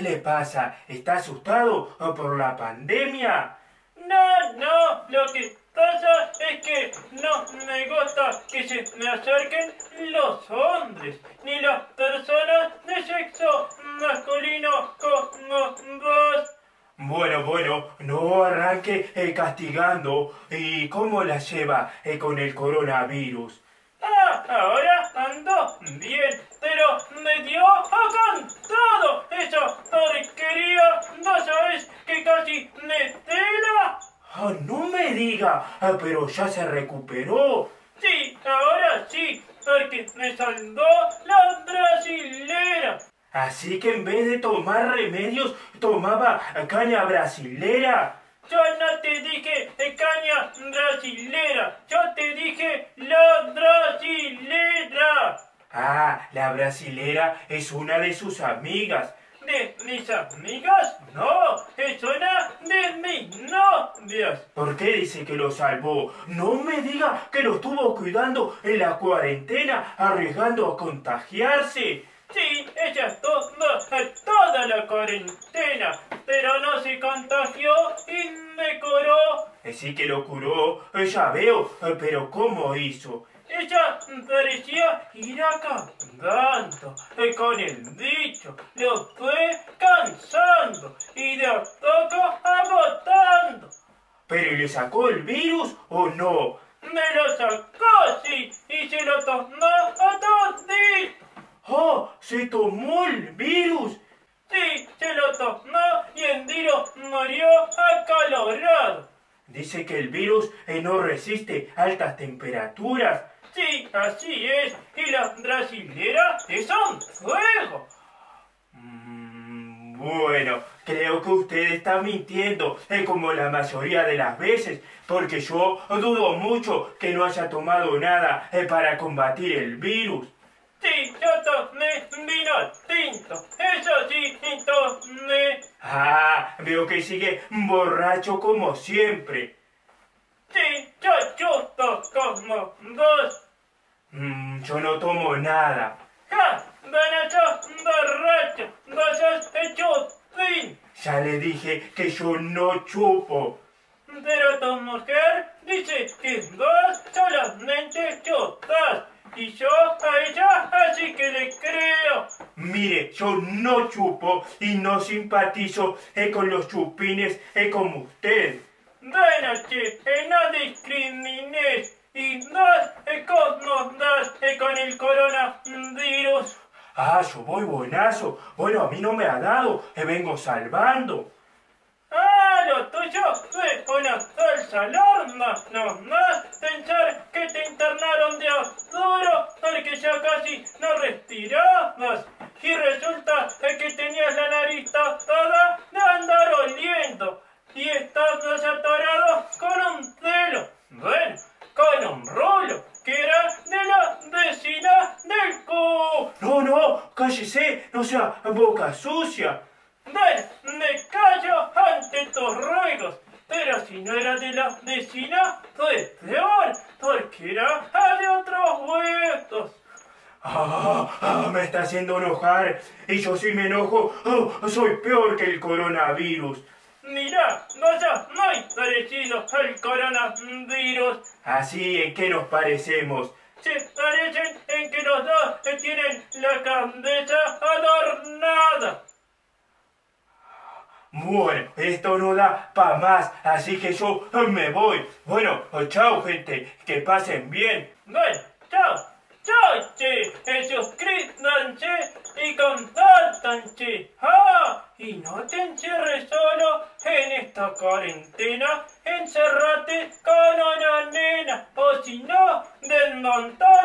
le pasa? ¿Está asustado por la pandemia? No, lo que pasa es que no me gusta que se me acerquen los hombres, ni las personas de sexo masculino como vos. Bueno, no arranque castigando. ¿Y cómo la lleva con el coronavirus? Ahora ando bien, pero me dio con todo esa porquería. ¿No sabes que casi me pela? No me diga, pero ya se recuperó. Sí, ahora sí, porque me salvó la brasilera. Así que en vez de tomar remedios, tomaba caña brasilera. Yo no te dije caña brasilera, yo te dije la brasilera. La brasilera es una de sus amigas. ¿De mis amigas? No, es una de mis novias. ¿Por qué dice que lo salvó? No me diga que lo estuvo cuidando en la cuarentena, arriesgando a contagiarse. Sí, ella estuvo toda la cuarentena, pero no se contagió y me curó. Sí que lo curó, ya veo, pero ¿cómo hizo? Ella parecía ir acabando con el bicho, lo fue cansando y de a poco agotando. ¿Pero le sacó el virus o no? Me lo sacó, sí, y se lo tomó a todito. ¿Se tomó el virus? Sí, se lo tomó y el virus murió acalorado. Dice que el virus no resiste altas temperaturas. Sí, así es, y las brasileras son fuego. Bueno, creo que usted está mintiendo, como la mayoría de las veces, porque yo dudo mucho que no haya tomado nada para combatir el virus. Sí, yo tomé vino tinto, eso sí, y tomé. Veo que sigue borracho como siempre. Sí, yo chuto como vos. Yo no tomo nada. ¡Sos borracho! ¡Vos sos chupín! Ya le dije que yo no chupo. Pero tu mujer dice que vos solamente chupas. Y yo a ella así que le creo. Mire, yo no chupo y no simpatizo con los chupines como usted. Bueno, che, no discrimines. Y vos, ¿cómo andás con el coronavirus? Yo voy buenazo. Bueno, a mí no me ha dado, vengo salvando. Lo tuyo fue una falsa alarma. No más pensar que te internaron de duro porque ya casi no respirabas. Y resulta que tenías la nariz tapada de andar oliendo. Y estabas atorado con un pelo. Bueno, con un rulo que era de la vecina del cu. No, cállese, no sea boca sucia. Bueno, me callo ante tus ruegos, pero si no era de la vecina, fue peor, porque era de otros huevos. Me está haciendo enojar, y yo si me enojo, soy peor que el coronavirus. Mira, vos sos muy parecido al coronavirus. Así, ¿en qué nos parecemos? Se parecen en que los dos tienen la cabeza adornada. Bueno, esto no da pa' más, así que yo me voy. Bueno, chao gente, que pasen bien. Bueno, chao, che, suscríbanse y compártanse. Y no te encierres solo en esta cuarentena, encerrate con una nena, o si no, del montón